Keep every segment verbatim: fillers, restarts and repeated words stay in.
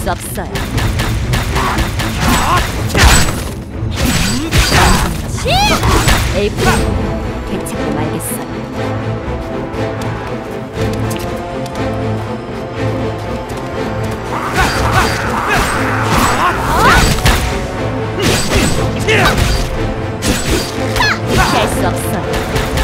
수 없어요. 에이프릴 되찾고 말겠어요. 피할 수 없어요.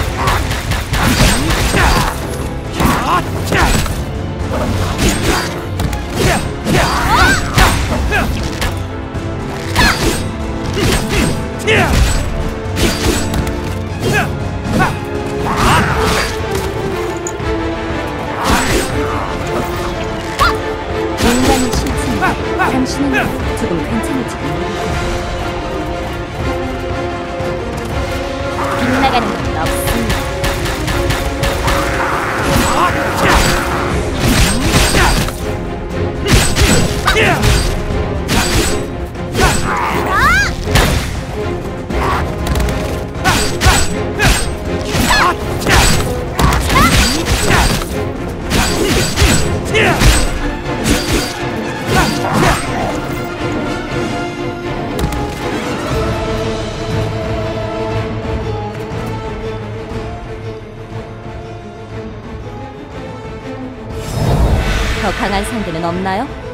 인간의 신체, 당신은 조금 괜찮을지 모르겠어요. 빗나가는 건 없습니다. 더 강한 상대는 없나요?